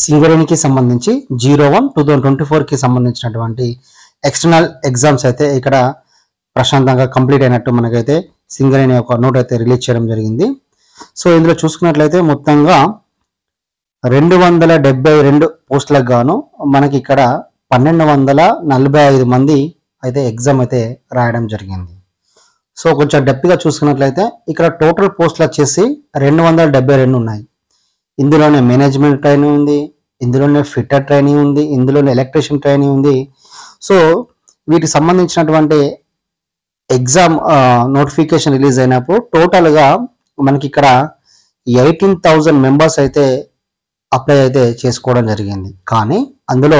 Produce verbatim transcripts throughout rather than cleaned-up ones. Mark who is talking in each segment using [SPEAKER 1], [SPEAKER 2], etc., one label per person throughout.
[SPEAKER 1] సింగరేణికి సంబంధించి zero one two thousand twenty ఫోర్కి సంబంధించినటువంటి ఎక్స్టర్నల్ ఎగ్జామ్స్ అయితే ఇక్కడ ప్రశాంతంగా కంప్లీట్ అయినట్టు మనకైతే సింగరేణి ఒక నోట్ అయితే రిలీజ్ చేయడం జరిగింది. సో ఇందులో చూసుకున్నట్లయితే మొత్తంగా రెండు వందల డెబ్బై రెండు పోస్టులకు గాను మనకి ఇక్కడ పన్నెండు వందల నలభై ఐదు మంది అయితే ఎగ్జామ్ అయితే రాయడం జరిగింది. సో కొంచెం డెప్త్గా చూసుకున్నట్లయితే ఇక్కడ టోటల్ పోస్టులు వచ్చేసి రెండు వందల డెబ్బై రెండు ఉన్నాయి. ఇందులోనే మేనేజ్మెంట్ ట్రైనింగ్ ఉంది, ఇందులోనే ఫిట్టర్ ట్రైనింగ్ ఉంది, ఇందులోనే ఎలక్ట్రీషియన్ ట్రైనింగ్ ఉంది. సో వీటికి సంబంధించినటువంటి ఎగ్జామ్ నోటిఫికేషన్ రిలీజ్ అయినప్పుడు టోటల్గా మనకి ఇక్కడ ఎయిటీన్ థౌజండ్ మెంబర్స్ అయితే అప్లై అయితే చేసుకోవడం జరిగింది. కానీ అందులో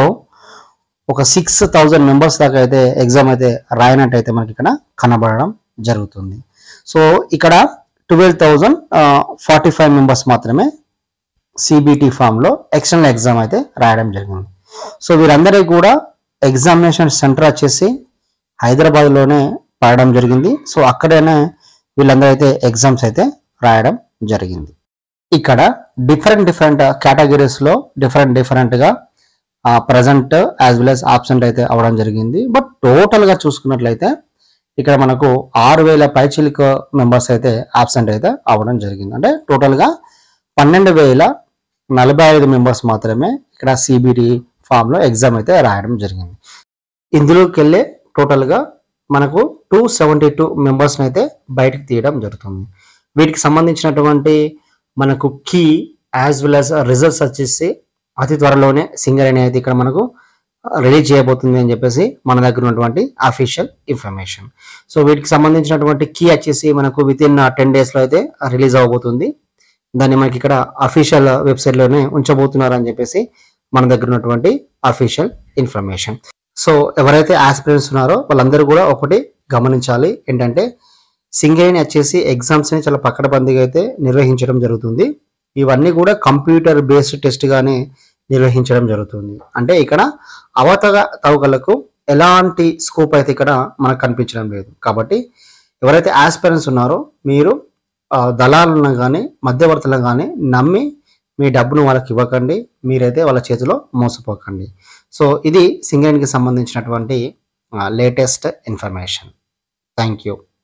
[SPEAKER 1] ఒక సిక్స్ థౌజండ్ మెంబర్స్ దాకా అయితే ఎగ్జామ్ అయితే రాయనట్టు అయితే మనకి ఇక్కడ కనబడడం జరుగుతుంది. సో ఇక్కడ twelve thousand forty five members మాత్రమే సిబిటి ఫామ్లో ఎక్స్టర్నల్ ఎగ్జామ్ అయితే రాయడం జరిగింది. సో వీరందరికీ కూడా ఎగ్జామినేషన్ సెంటర్ వచ్చేసి హైదరాబాద్లోనే పడడం జరిగింది. సో అక్కడనే వీళ్ళందరూ అయితే ఎగ్జామ్స్ అయితే రాయడం జరిగింది. ఇక్కడ డిఫరెంట్ డిఫరెంట్ కేటగిరీస్లో డిఫరెంట్ డిఫరెంట్గా present as well as absent అయితే అవ్వడం జరిగింది. బట్ టోటల్గా చూసుకున్నట్లయితే ఇక్కడ మనకు ఆరు వేల పైచిలిక మెంబర్స్ అయితే ఆబ్సెంట్ అయితే అవ్వడం జరిగింది. అంటే టోటల్గా పన్నెండు వేల నలభై ఐదు మెంబర్స్ మాత్రమే ఇక్కడ సిబిటి ఫామ్లో ఎగ్జామ్ అయితే రాయడం జరిగింది. ఇందులోకి వెళ్ళే టోటల్గా మనకు టూ సెవెంటీ టూ మెంబర్స్ని అయితే బయటకు తీయడం జరుగుతుంది. వీటికి సంబంధించినటువంటి మనకు key as well as results వచ్చేసి అతి త్వరలోనే సింగరేణి అయితే ఇక్కడ మనకు రిలీజ్ చేయబోతుంది అని చెప్పేసి మన దగ్గర ఉన్నటువంటి అఫీషియల్ ఇన్ఫర్మేషన్. సో వీటికి సంబంధించినటువంటి కీ వచ్చేసి మనకు విత్ ఇన్ టెన్ డేస్లో అయితే రిలీజ్ అవ్వబోతుంది. దాన్ని మనకి ఇక్కడ అఫీషియల్ వెబ్సైట్లోనే ఉంచబోతున్నారు అని చెప్పేసి మన దగ్గర ఉన్నటువంటి అఫీషియల్ ఇన్ఫర్మేషన్. సో ఎవరైతే ఆస్పిరెంట్స్ ఉన్నారో వాళ్ళందరూ కూడా ఒకటి గమనించాలి ఏంటంటే సింగరేణి వచ్చేసి ఎగ్జామ్స్ని చాలా పకడ్బందీగా అయితే నిర్వహించడం జరుగుతుంది. ఇవన్నీ కూడా కంప్యూటర్ బేస్డ్ టెస్ట్గానే నిర్వహించడం జరుగుతుంది. అంటే ఇక్కడ అవతగ తవకలకు ఎలాంటి స్కోప్ అయితే ఇక్కడ మనకు కనిపించడం లేదు. కాబట్టి ఎవరైతే ఆస్పిరెంట్స్ ఉన్నారో మీరు దళాలను కానీ మధ్యవర్తులను కానీ నమ్మి మీ డబ్బును వాళ్ళకి ఇవ్వకండి, మీరైతే వాళ్ళ చేతిలో మోసపోకండి. సో ఇది సింగరేణికి సంబంధించినటువంటి లేటెస్ట్ ఇన్ఫర్మేషన్. Thank you.